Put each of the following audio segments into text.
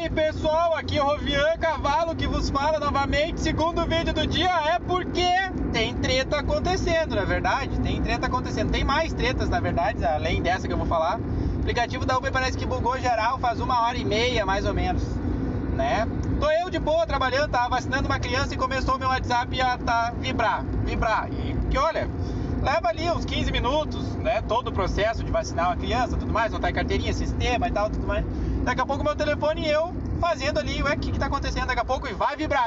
aí pessoal, aqui é o Rovian Cavalo que vos fala novamente. Segundo vídeo do dia é porque tem treta acontecendo, na verdade. Tem treta acontecendo, tem mais tretas na verdade, além dessa que eu vou falar. O aplicativo da Uber parece que bugou geral faz 1h30 mais ou menos, né? Tô eu de boa trabalhando, tava vacinando uma criança e começou o meu WhatsApp a vibrar. E que olha, leva ali uns 15 minutos, né? Todo o processo de vacinar uma criança, tudo mais, botar em carteirinha, sistema e tal, tudo mais. Daqui a pouco meu telefone e eu fazendo ali, ué, o que tá acontecendo? Daqui a pouco e vai vibrar,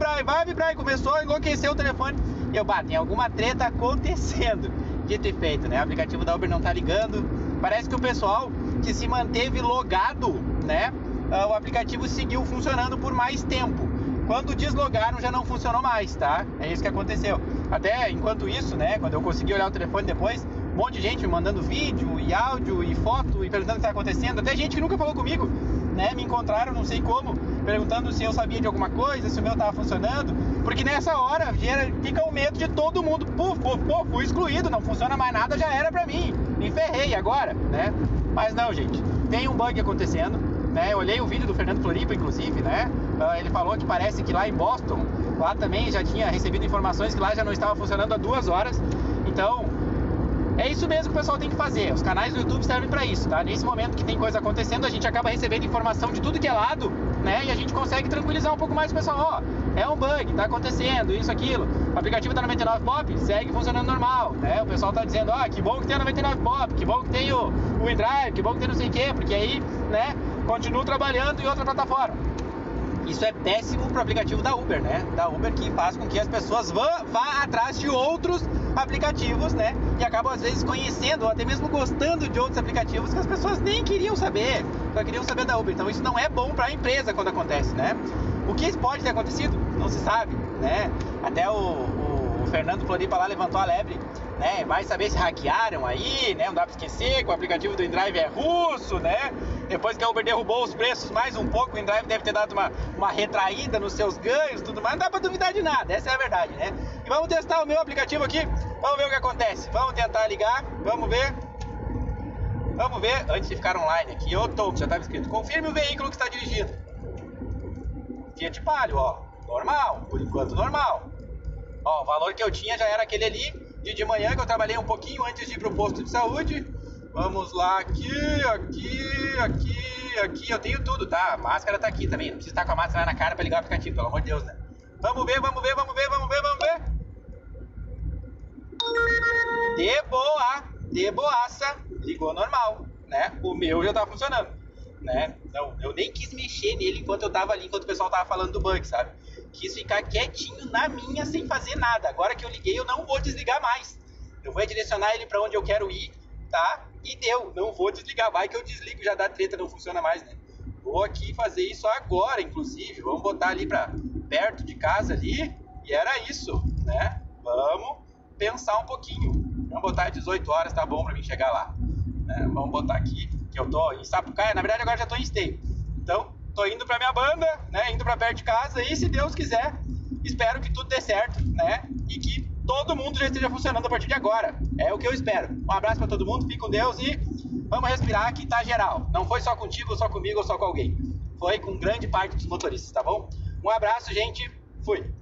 e começou a enlouquecer o telefone. E eu, tem alguma treta acontecendo. Dito e feito, né? O aplicativo da Uber não tá ligando. Parece que o pessoal que se manteve logado, né? O aplicativo seguiu funcionando por mais tempo. Quando deslogaram já não funcionou mais, tá? É isso que aconteceu. Até enquanto isso, né? Quando eu consegui olhar o telefone depois, um monte de gente me mandando vídeo e áudio e foto e perguntando o que tá acontecendo. Até gente que nunca falou comigo, né? Me encontraram, não sei como, perguntando se eu sabia de alguma coisa, se o meu tava funcionando. Porque nessa hora fica o medo de todo mundo. Fui excluído, não funciona mais nada, já era pra mim. Me ferrei agora, né? Mas não, gente. Tem um bug acontecendo, né? Eu olhei o vídeo do Fernando Floripa, inclusive, né? Ele falou que parece que lá em Boston, lá também já tinha recebido informações que lá já não estava funcionando há 2 horas. Então, é isso mesmo que o pessoal tem que fazer. Os canais do YouTube servem para isso, tá? Nesse momento que tem coisa acontecendo, a gente acaba recebendo informação de tudo que é lado, né? E a gente consegue tranquilizar um pouco mais o pessoal. Ó, é um bug, tá acontecendo, isso, aquilo. O aplicativo da 99 Pop segue funcionando normal, né? O pessoal tá dizendo, que bom que tem a 99 Pop, que bom que tem o InDrive, que bom que tem não sei o quê, porque aí, né, continuo trabalhando em outra plataforma. Isso é péssimo pro aplicativo da Uber, né? Da Uber, que faz com que as pessoas vá atrás de outros aplicativos, né? E acabam às vezes conhecendo ou até mesmo gostando de outros aplicativos que as pessoas nem queriam saber, só queriam saber da Uber. Então isso não é bom para a empresa quando acontece, né? O que pode ter acontecido? Não se sabe, né? Até o Fernando Floripa lá levantou a lebre, né? Vai saber se hackearam aí, né? Não dá pra esquecer que o aplicativo do InDrive é russo, né? Depois que a Uber derrubou os preços mais um pouco, o InDrive deve ter dado uma retraída nos seus ganhos, tudo mais. Não dá pra duvidar de nada, essa é a verdade, né? E vamos testar o meu aplicativo aqui, vamos ver o que acontece. Vamos tentar ligar, vamos ver. Vamos ver, antes de ficar online aqui, que já estava escrito, confirme o veículo que está dirigindo. Fiat Palio, ó, normal, por enquanto normal. Ó, o valor que eu tinha já era aquele ali, de manhã, que eu trabalhei um pouquinho antes de ir pro posto de saúde. Vamos lá, aqui, eu tenho tudo, tá? A máscara tá aqui também, não precisa estar com a máscara na cara pra ligar o aplicativo, pelo amor de Deus, né? Vamos ver. De boaça, ligou normal, né? O meu já tá funcionando, né? Não, eu nem quis mexer nele enquanto eu tava ali, enquanto o pessoal tava falando do bug, sabe? Quis ficar quietinho na minha, sem fazer nada. Agora que eu liguei, eu não vou desligar mais. Eu vou direcionar ele pra onde eu quero ir, tá? E deu, não vou desligar. Vai que eu desligo, já dá treta, não funciona mais, né? Vou aqui fazer isso agora, inclusive. Vamos botar ali pra perto de casa ali. E era isso, né? Vamos pensar um pouquinho. Vamos botar 18 horas, tá bom pra mim chegar lá, né? Vamos botar aqui, que eu tô em Sapucaia. Na verdade, agora já tô em Esteio. Então, tô indo pra minha banda, né? Indo pra perto de casa. E se Deus quiser, espero que tudo dê certo, né? E que todo mundo já esteja funcionando a partir de agora. É o que eu espero. Um abraço pra todo mundo, fique com Deus e vamos respirar que tá geral. Não foi só contigo, ou só comigo, ou só com alguém. Foi com grande parte dos motoristas, tá bom? Um abraço, gente. Fui.